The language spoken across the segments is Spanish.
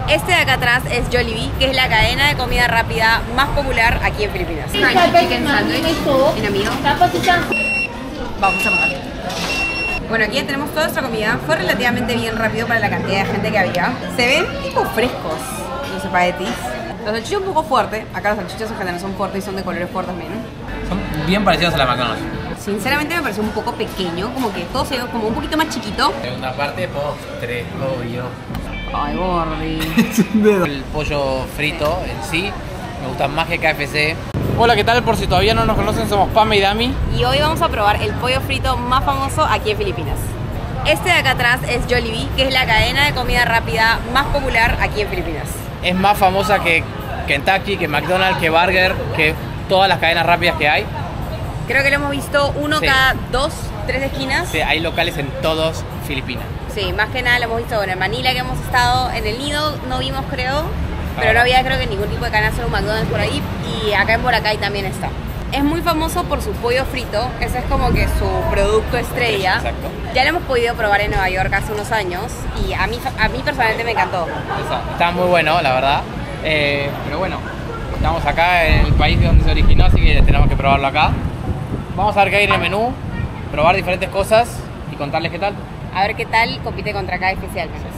Este de acá atrás es Jollibee, que es la cadena de comida rápida más popular aquí en Filipinas. Crunchy chicken sandwich. En amigo. Vamos a comer. Bueno, aquí ya tenemos toda nuestra comida. Fue relativamente bien rápido para la cantidad de gente que había. Se ven tipo frescos los espaguetis. Los salchichas un poco fuertes. Acá los salchichas en general son fuertes y son de colores fuertes también. Son bien parecidos a la McDonald's. Sinceramente me pareció un poco pequeño, como que todo se ve como un poquito más chiquito. Segunda parte, postre, obvio. Ay, Gordi. El pollo frito en sí me gusta más que KFC. Hola, ¿qué tal? Por si todavía no nos conocen, somos Pame y Dami. Y hoy vamos a probar el pollo frito más famoso aquí en Filipinas. Este de acá atrás es Jollibee, que es la cadena de comida rápida más popular aquí en Filipinas. Es más famosa que Kentucky, que McDonald's, que Burger, que todas las cadenas rápidas que hay. Creo que lo hemos visto uno cada 2, 3 esquinas. Sí, hay locales en todos Filipinas. Sí, más que nada lo hemos visto en Manila, que hemos estado en el Nido, no vimos creo, pero no había creo que ningún tipo de cadena, solo un McDonald's por ahí, y acá en Boracay también está. Es muy famoso por su pollo frito, ese es como que su producto estrella. Exacto. Ya lo hemos podido probar en Nueva York hace unos años y a mí personalmente me encantó. Está muy bueno, la verdad. Pero bueno, estamos acá en el país donde se originó, así que tenemos que probarlo acá. Vamos a ver qué hay en el menú, probar diferentes cosas y contarles qué tal. A ver qué tal compite contra KFC al menos.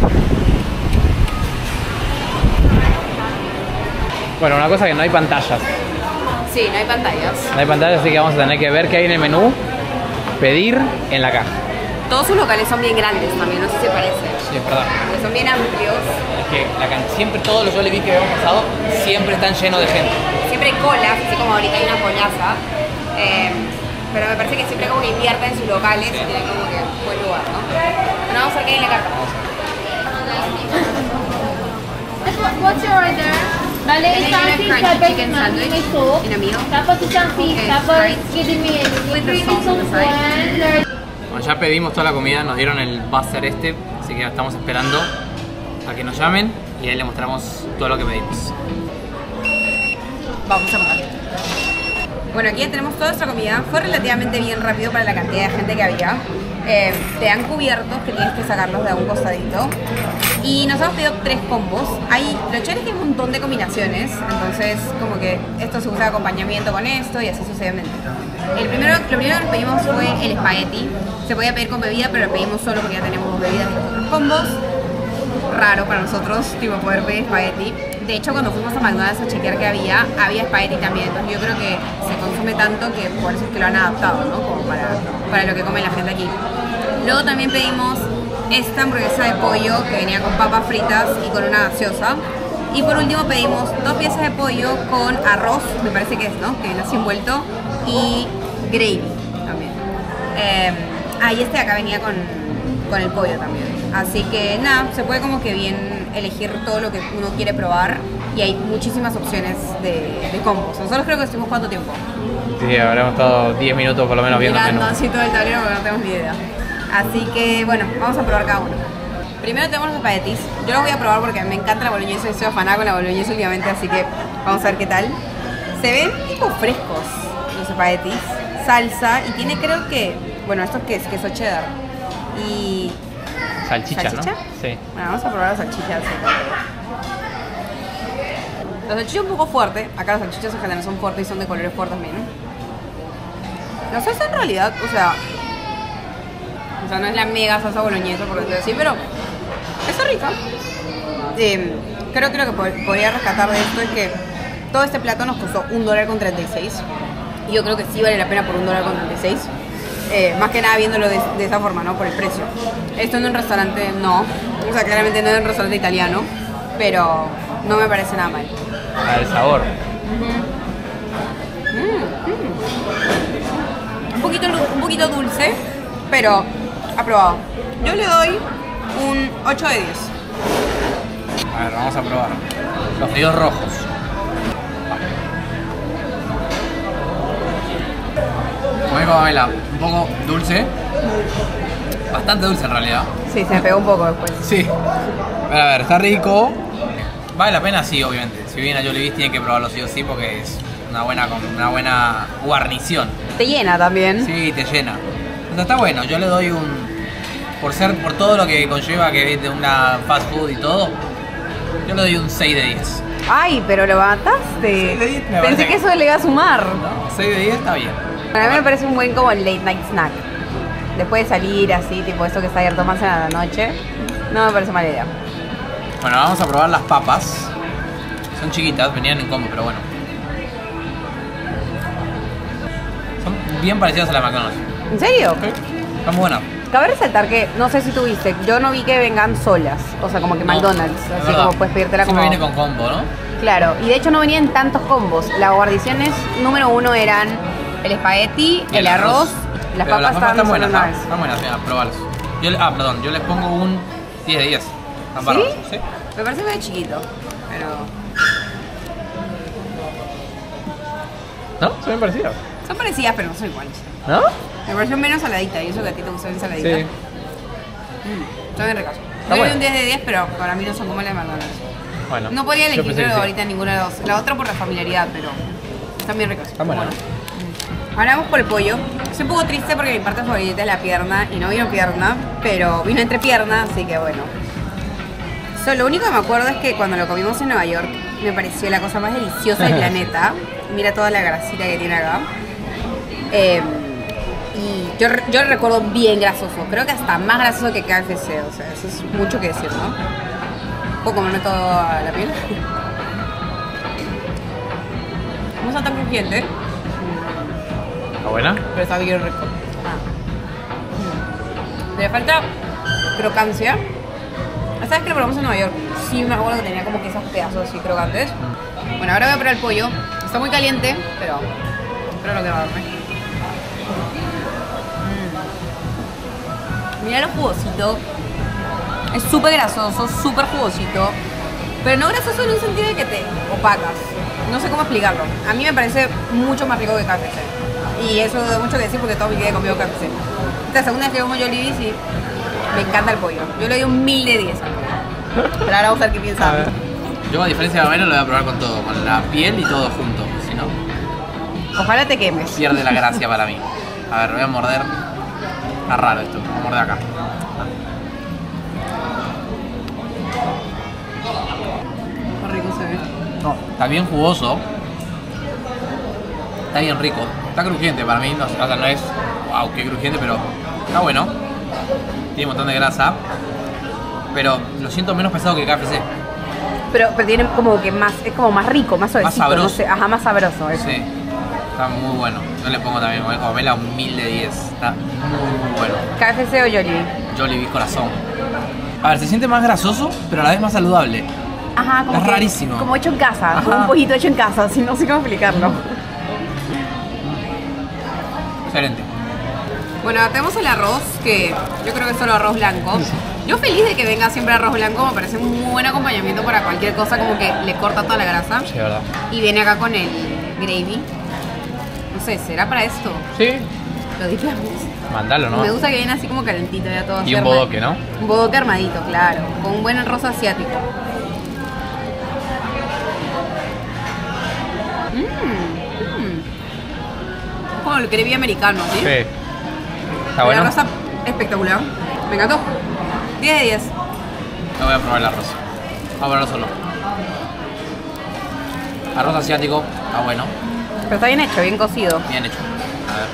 Bueno, una cosa que no hay pantallas. Sí, no hay pantallas. No hay pantallas, así que vamos a tener que ver qué hay en el menú, pedir en la caja. Todos sus locales son bien grandes también, no sé si se parece. Sí, es verdad. Porque son bien amplios. Es que siempre todos los Jollibee que hemos pasado siempre están llenos de gente. Siempre hay colas, así como ahorita hay una colaza. Pero me parece que siempre como que invierten en sus locales y tienen como que un buen lugar, ¿no? Bueno, vamos a ver qué hay en la carta. What's your order? Bale, isang fish chicken sandwich. En amigo. Tapos isang fish, tapos kidding me, green soup one. Bueno, ya pedimos toda la comida, nos dieron el buzzer así que estamos esperando a que nos llamen y ahí les mostramos todo lo que pedimos. Vamos a comer. Bueno, aquí ya tenemos toda nuestra comida. Fue relativamente bien rápido para la cantidad de gente que había. Te dan cubiertos que tienes que sacarlos de a un costadito. Y nos hemos pedido 3 combos. Lo chévere es que hay un montón de combinaciones. Entonces, como que esto se usa de acompañamiento con esto y así sucesivamente. Lo primero que nos pedimos fue el espagueti. Se podía pedir con bebida, pero lo pedimos solo porque ya tenemos 2 bebidas y los otros combos. Raro para nosotros, tipo, poder pedir espagueti. De hecho, cuando fuimos a McDonald's a chequear que había espagueti también. Entonces yo creo que se consume tanto que por eso es que lo han adaptado, ¿no? Como para lo que come la gente aquí. Luego también pedimos esta hamburguesa de pollo que venía con papas fritas y con una gaseosa. Y por último pedimos 2 piezas de pollo con arroz, me parece que es, ¿no? Que viene así envuelto, y gravy también. Y este de acá venía con el pollo también. Así que nada, se puede como que bien elegir todo lo que uno quiere probar y hay muchísimas opciones de combos. Nosotros creo que estuvimos ¿cuánto tiempo? Sí, habremos estado 10 minutos por lo menos viendo el menú. Mirando así todo el tablero porque no tenemos ni idea. Así que bueno, vamos a probar cada uno. Primero tenemos los espaguetis. Yo los voy a probar porque me encanta la boloñesa y soy afanada con la boloñesa últimamente, así que vamos a ver qué tal. Se ven tipo frescos los espaguetis. Salsa y tiene creo que, bueno, esto que es queso cheddar. Y... ¿Salchicha, ¿no? Sí. Bueno, vamos a probar las salchichas. Las salchichas un poco fuertes. Acá las salchichas en general son fuertes y son de colores fuertes también. La salsa en realidad, o sea, no es la mega salsa boloñesa, por decirlo así, pero está rica. Creo que lo que podría rescatar de esto es que todo este plato nos costó $1.36. Y yo creo que sí vale la pena por $1.36. Más que nada viéndolo de esa forma, ¿no? Por el precio. Esto en un restaurante no. O sea, claramente no es un restaurante italiano, pero no me parece nada mal. El sabor. Un poquito dulce, pero aprobado. Yo le doy un 8 de 10. A ver, vamos a probar. Los fideos rojos. Como dijo Pamela, un poco dulce. Bastante dulce en realidad. Sí, se me pegó un poco después. Sí. Pero a ver, está rico. Vale la pena, sí, obviamente. Si vienen a Jollibee tienen que probarlo sí o sí porque es una buena guarnición. Te llena también. Sí, te llena. Entonces está bueno, yo le doy un... Por todo lo que conlleva que es de una fast food y todo, Yo le doy un 6 de 10. Ay, pero lo mataste. 6 de 10 me Pensé parece que eso le iba a sumar. 6 de 10 está bien. Para mí me parece un buen como late night snack. Después de salir así, tipo eso que está abierto más a la noche. No me parece mala idea. Bueno, vamos a probar las papas. Son chiquitas, venían en combo, pero bueno. Son bien parecidas a las McDonald's. ¿En serio? Están buenas. Cabe resaltar que, no sé si tuviste, yo no vi que vengan solas. O sea, como que No, McDonald's. es Así verdad. como puedes pedírtela Siempre como... viene con combo, ¿no? Claro, y de hecho no venían tantos combos. Las guarniciones número 1 eran el espagueti, Y el arroz. Las Pero papas están estaban buenas, solo una ¿no? vez. Están buenas, mira, probarlas. Perdón, yo les pongo un 10 de 10. Están bárbaros, ¿sí? Me parece medio chiquito, pero... ¿No? Son bien parecidas. Son parecidas, pero no son iguales. ¿No? Me pareció menos saladita, y eso que a ti te gusta bien saladita. Sí. Son bien ricas. Está No doy bueno. un 10 de 10, pero para mí no son como las de McDonald's. Bueno. No podría yo elegir pensé que creo sí. ahorita ninguna de dos. La otra por la familiaridad, pero están bien ricas. Están buenas. Ahora vamos por el pollo. Estoy un poco triste porque mi parte favorita es la pierna y no vino pierna, pero vino entre pierna, así que bueno. Lo único que me acuerdo es que cuando lo comimos en Nueva York me pareció la cosa más deliciosa del planeta. Mira toda la grasita que tiene acá. Y yo lo recuerdo bien grasoso. Creo que hasta más grasoso que KFC. O sea, eso es mucho que decir, ¿no? ¿Puedo comerme toda la piel? No está tan crujiente, ¿Está buena? pero está bien rico. Le falta crocancia. ¿Sabes que lo probamos en Nueva York? Sí, me acuerdo que tenía como que esos pedazos así crocantes. Bueno, ahora voy a probar el pollo. Está muy caliente, pero lo que va a darme. Mira lo jugosito. Es súper grasoso, súper jugosito. Pero no grasoso en un sentido de que te opacas. No sé cómo explicarlo. A mí me parece mucho más rico que KFC. Y eso da mucho que decir porque toda mi vida he comido KFC. Esta segunda vez que como Jollibee's y me encanta el pollo. Yo le doy un 1000 de 10 al pollo. Pero ahora vamos a ver qué piensa. A ver. Yo, a diferencia de Gamero, lo voy a probar con todo. Con la piel y todo junto. Si no, Ojalá te quemes. pierde la gracia para mí. A ver, voy a morder. Está raro esto. Voy a morder acá. Qué rico se ve. No, está bien jugoso. Está bien rico. Está crujiente para mí. No, o sea, no es wow, qué crujiente, pero está bueno. Tiene un montón de grasa. Pero lo siento menos pesado que KFC. Pero tiene como que más, es como más rico, más suavecito. sabroso. No sé, ajá, más sabroso. Eso. Sí. Está muy bueno. Yo le pongo también como Mela un 1000 de 10. Está muy bueno. KFC o Jollibee. Jollibee corazón. A ver, se siente más grasoso, pero a la vez más saludable. Ajá, como Es que- rarísimo. Como hecho en casa, como Ajá. un pollito hecho en casa, así no sé cómo explicarlo. Excelente. Bueno, tenemos el arroz, que yo creo que es solo arroz blanco. Yo feliz de que venga siempre arroz blanco, me parece un muy buen acompañamiento para cualquier cosa, como que le corta toda la grasa. Sí, verdad. Y viene acá con el gravy. No sé, ¿será para esto? Sí. Lo digamos. Mandalo, ¿no? Me gusta que viene así como calentito ya todo. Y así un bodoque, ¿no? Un bodoque armadito, claro. Con un buen arroz asiático. Como el gravy americano, ¿sí? Sí. Está El bueno. arroz está espectacular. Me encantó. 10 de 10. No voy a probar el arroz. Vamos a probarlo solo. Arroz asiático. Está bueno. Pero está bien hecho, bien cocido. Bien hecho. A ver.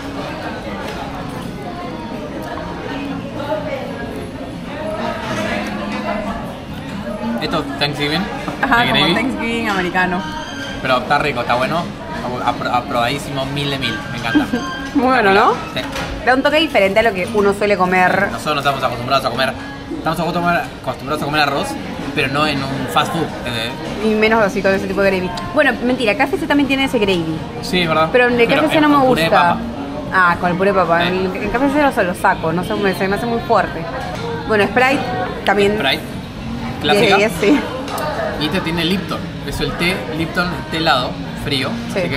Esto es Thanksgiving. Ajá, de como gravy, Thanksgiving americano. pero está rico, está bueno. Aprobadísimo, 1000 de 1000. Me encanta. Muy bueno, ¿no? Sí. Da un toque diferente a lo que uno suele comer. Nosotros no estamos acostumbrados a comer. Estamos acostumbrados a comer arroz, pero no en un fast food. Y menos así con ese tipo de gravy. Bueno, mentira, KFC también tiene ese gravy. Sí, es verdad. Pero el de KFC no me con puré de gusta. papa. Ah, con el puré de papa. Sí. El KFC no se lo saco, no se me hace muy fuerte. Bueno, Sprite también. Sprite. 10 de Clásica. 10, sí. Y este tiene Lipton. Es el té Lipton, té helado, frío. Sí. Así que.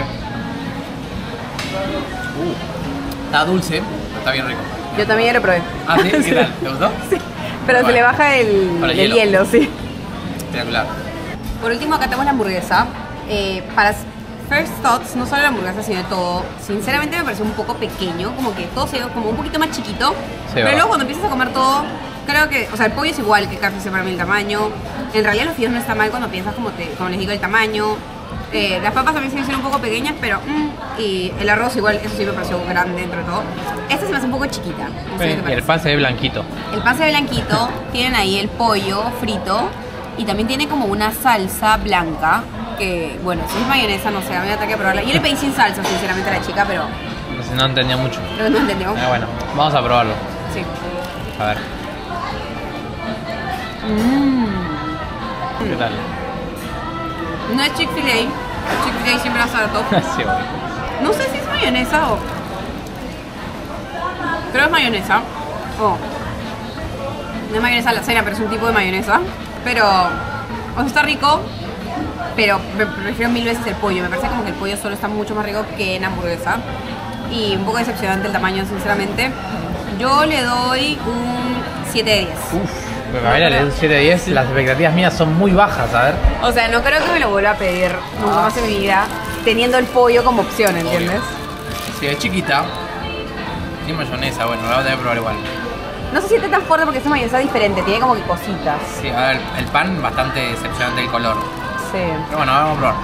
Está dulce, pero está bien rico. Yo también ya lo probé. Ah, ¿sí? ¿Qué tal? ¿Te gustó? Sí. Pero se Bueno. le baja el Para el hielo. hielo. Sí. Espectacular. Por último, acá tenemos la hamburguesa. Para First Thoughts, no solo la hamburguesa, sino todo, sinceramente me pareció un poco pequeño, como que todo se ve como un poquito más chiquito. Pero ¿verdad? luego cuando empiezas a comer todo, creo que, o sea, el pollo es igual que KFC para mí el tamaño. En realidad los fideos no está mal cuando piensas como les digo el tamaño. Las papas también se me hicieron un poco pequeñas, pero y el arroz igual, eso sí me pareció grande dentro de todo. Esta se me hace un poco chiquita. No sé qué te Y el parece. pan se ve blanquito. El pan se ve blanquito, tienen ahí el pollo frito y también tiene como una salsa blanca que, bueno, si es mayonesa, no sé, a mí me ataque a probarla. Yo le pedí sin salsa, sinceramente, a la chica, pero No entendía mucho. no entendió. Bueno, vamos a probarlo. Sí. A ver. ¿Qué tal? No es Chick-fil-A. Chick-fil-A siempre hace harto. Sí, obvio. No sé si es mayonesa o... Creo que es mayonesa. No es mayonesa la cena, pero es un tipo de mayonesa. Pero... O sea, está rico, pero me prefiero 1000 veces el pollo. Me parece como que el pollo solo está mucho más rico que en hamburguesa. Y un poco decepcionante el tamaño, sinceramente. Yo le doy un 7 de 10. Pues Gabriela le doy un 7 de 10. Las expectativas mías son muy bajas, a ver. O sea, no creo que me lo vuelva a pedir nunca más en mi vida, teniendo el pollo como opción, ¿entiendes? Si es chiquita, tiene mayonesa, bueno, la voy a probar igual. No se siente tan fuerte porque es una mayonesa diferente, tiene como que cositas. Sí, a ver, el pan bastante decepcionante el color. Sí. Pero bueno, vamos a probar.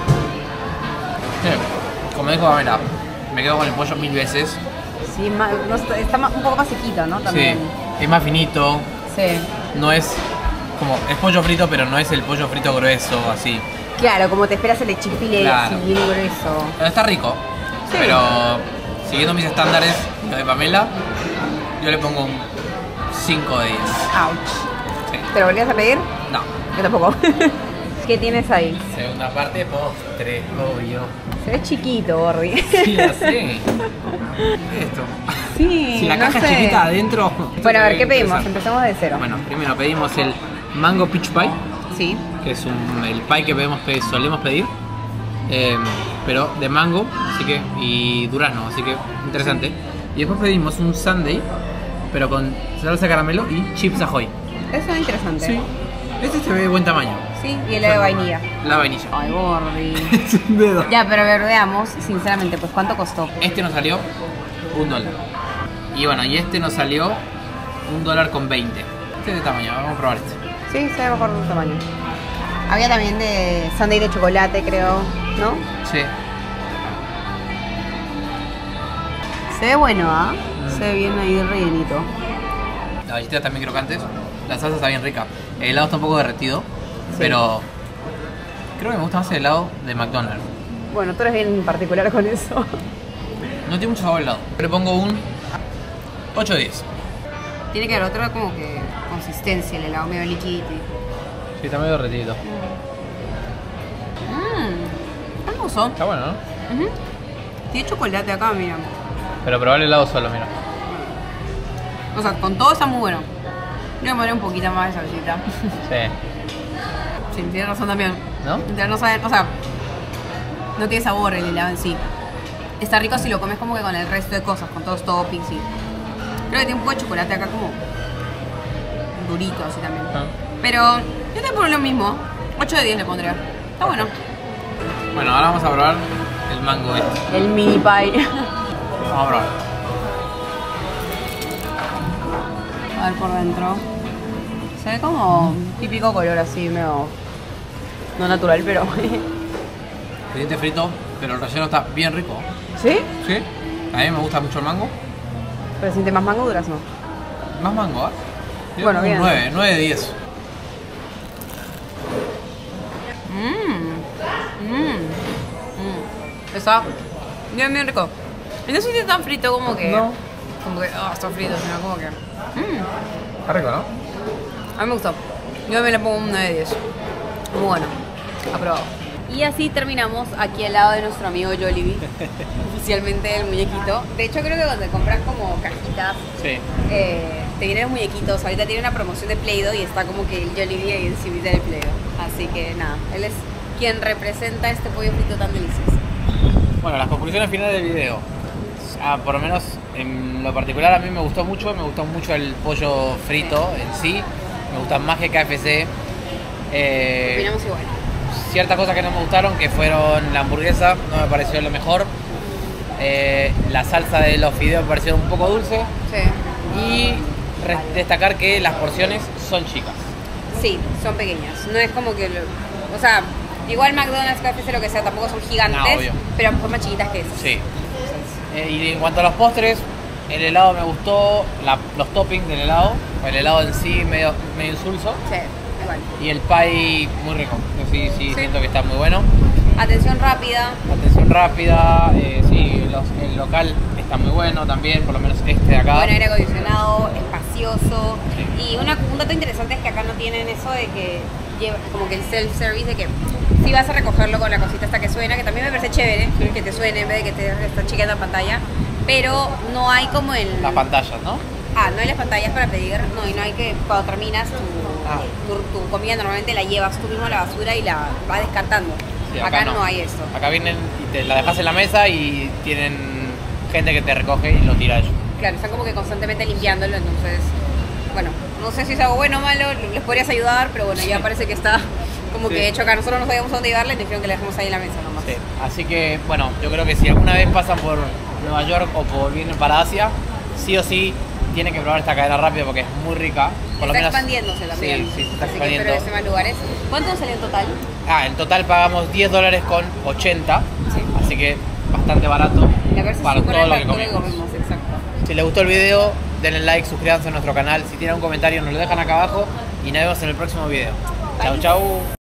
Como dijo Pamela, me quedo con el pollo 1000 veces. Sí, no, está un poco más sequito, ¿no? También. Sí, es más finito. Sí. No es como, es pollo frito, pero no es el pollo frito grueso, así. Claro, como te esperas el Chick-fil-A, Claro. así bien grueso. Pero está rico. Sí. Pero siguiendo mis estándares, los de Pamela, yo le pongo un 5 de 10. Ouch. Sí. ¿Te lo volvías a pedir? No. Yo tampoco. ¿Qué tienes ahí? Segunda parte, postre, obvio. Se ve chiquito, Borri. Sí, ya sé. Esto. Sí, Si la no caja sé. es chiquita adentro. Bueno, a ver, ¿qué esto se ve pedimos? interesante. Empezamos de cero. Bueno, primero pedimos el Mango Peach Pie, Sí. que es el pie que solemos pedir, pero de mango, así que, y durazno, así que interesante. Y después pedimos un sundae, pero con salsa de caramelo y chips ahoy. Eso es interesante. Sí. Este se ve de buen tamaño. Sí, y el de vainilla. La vainilla. Ay, Borri. Es un dedo. Ya, pero a ver, veamos, sinceramente, pues ¿cuánto costó? Este nos salió $1. Y bueno, y este nos salió $1.20. Este es de tamaño, vamos a probar este. Sí, se ve mejor de tamaño. Había también de sundae de chocolate, creo, ¿no? Sí. Se ve bueno, ¿ah? Se ve bien ahí rellenito. Las galletitas también crocantes. La salsa está bien rica. El helado está un poco derretido, Sí. pero creo que me gusta más el helado de McDonald's. Bueno, tú eres bien particular con eso. No tiene mucho sabor el helado. Le pongo un 8 de 10. Tiene que haber otra como que consistencia, el helado medio liquidito. Sí, está medio derretido. Hermoso. Está bueno, ¿no? Tiene chocolate acá, mira. Pero probar el helado solo, mira. O sea, con todo está muy bueno. Yo me pondré un poquito más de salsita. Sí. Sí, tienes razón también. ¿No? No saben, o sea, no tiene sabor el helado en sí. Está rico si lo comes como que con el resto de cosas, con todos los toppings y... Creo que tiene un poco de chocolate acá como... durito así también. Ah. Pero yo te pongo lo mismo. 8 de 10 le pondría. Está bueno. Bueno, ahora vamos a probar el mango este. El mini pie. Vamos a probar. A ver por dentro. Se ve como típico color así, medio... No natural, pero... El diente frito, pero el relleno está bien rico. ¿Sí? Sí. A mí me gusta mucho el mango. Pero siente más mango o durazno. Más mango, ¿eh? Yo Bueno, pongo un bien. 9 de 10. Está bien, bien rico. Y no se siente tan frito como que... No. Como que, está frito, sino como que... Está rico, ¿no? A mí me gustó. Yo también le pongo un 9 de 10. Muy bueno. Aprobado. Y así terminamos aquí al lado de nuestro amigo Jollibee. Oficialmente el muñequito. De hecho, creo que cuando compras como cajitas, Sí. te vienen los muñequitos. Ahorita tiene una promoción de Play-Doh y está como que el Jollibee ahí encima del Play-Doh. Así que nada, él es quien representa este pollo frito tan delicioso. Bueno, las conclusiones finales del video. Por lo menos en lo particular a mí me gustó mucho el pollo frito en sí. Me gusta más que KFC. Opinamos igual. Ciertas cosas que no me gustaron, que fueron la hamburguesa, no me pareció lo mejor. La salsa de los fideos me pareció un poco dulce. Sí. Y destacar que las porciones son chicas. Sí, son pequeñas. No es como que... o sea, igual McDonald's, KFC, lo que sea, tampoco son gigantes, No, obvio. pero a lo mejor más chiquitas que esas. Sí. Y en cuanto a los postres, el helado me gustó, los toppings del helado, el helado en sí medio insulso, Sí, igual. y el pie muy rico. Yo sí, siento que está muy bueno. Atención rápida. Atención rápida, sí, el local está muy bueno también, por lo menos este de acá. Buen aire acondicionado, espacioso. Sí. Y un dato interesante es que acá no tienen eso de que lleva como que el self-service, de que si vas a recogerlo con la cosita hasta que suena, que también me parece chévere, Sí. que te suene en vez de que te está chequeando en pantalla. Pero no hay como el... Las pantallas, ¿no? no hay las pantallas para pedir, no, y no hay que cuando terminas tu comida normalmente la llevas tú mismo a la basura y la vas descartando. Sí, acá no hay eso. Acá vienen y te la dejas en la mesa y tienen gente que te recoge y lo tira ellos. Claro, están como que constantemente limpiándolo, entonces, bueno, no sé si es algo bueno o malo, les podrías ayudar, pero bueno, ya parece que está como Sí. que hecho acá. Nosotros no sabíamos a dónde llevarle, dijeron que le dejemos ahí en la mesa nomás. Sí. Así que, bueno, yo creo que si alguna vez pasan por Nueva York o vienen para Asia, sí o sí tienen que probar esta cadena rápida porque es muy rica. Por lo Está menos, expandiéndose también. Sí, se está Así expandiendo. que espero que esté más lugares. ¿Cuánto nos salió en total? En total pagamos $10 con 80, Sí. así que bastante barato La verdad para es todo lo que comimos. comimos. Exacto. Si les gustó el video, denle like, suscríbanse a nuestro canal. Si tienen un comentario, nos lo dejan acá abajo y nos vemos en el próximo video. Chau, chau.